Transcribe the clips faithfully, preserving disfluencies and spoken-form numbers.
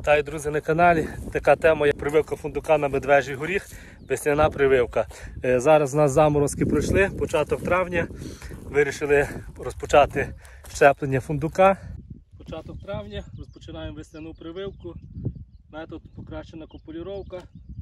Вітаю, друзі, на каналі. Така тема, як прививка фундука на медвежий горіх, весняна прививка. Зараз у нас заморозки пройшли, початок травня. Вирішили розпочати щеплення фундука. Початок травня, розпочинаємо весняну прививку. Метод покращена копулюровка.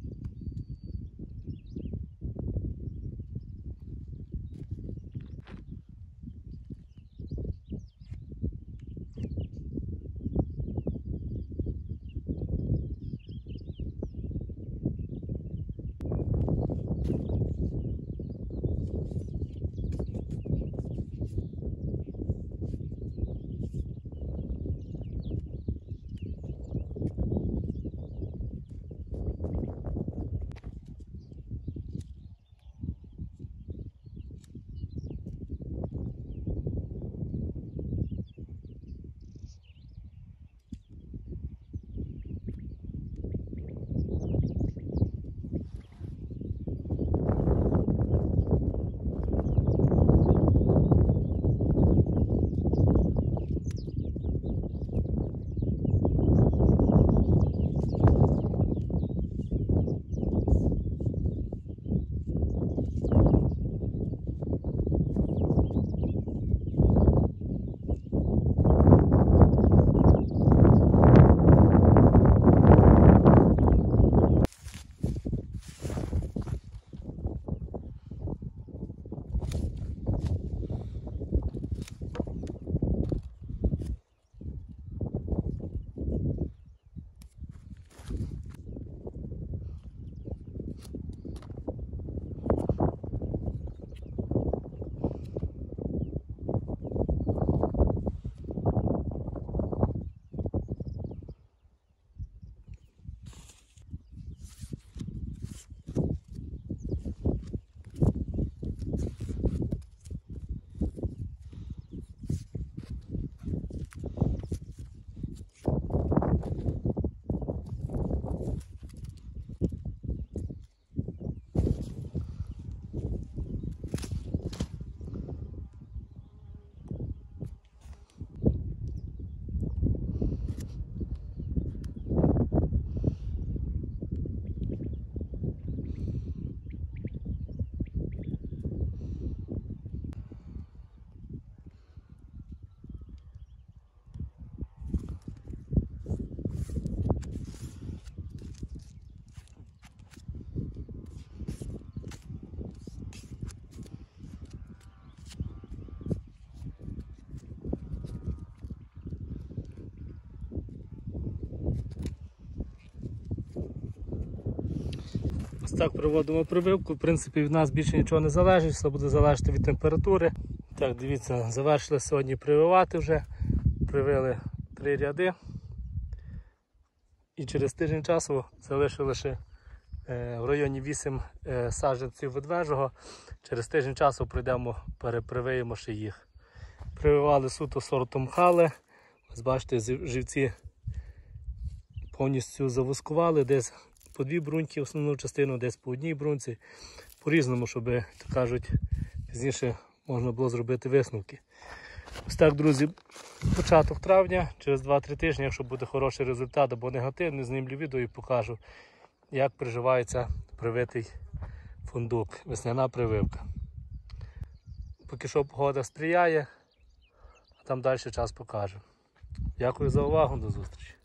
Ось так проводимо прививку. В принципі, від нас більше нічого не залежить, все буде залежати від температури. Так, дивіться, завершили сьогодні прививати вже. Привили три ряди. І через тиждень часу залишили лише в районі вісім саджанців ведвежого. Через тиждень часу прийдемо, перепривиємо ще їх. Прививали суто сортом Хале. Ось бачите, живці повністю завускували, десь по дві бруньки основну частину, десь по одній брунці. По-різному, щоб, так кажуть, пізніше можна було зробити висновки. Ось так, друзі, початок травня, через два-три тижні, якщо буде хороший результат або негативний, знімлю відео і покажу, як приживається привитий фундук, весняна прививка. Поки що погода сприяє, а там далі час покаже. Дякую за увагу, до зустрічі.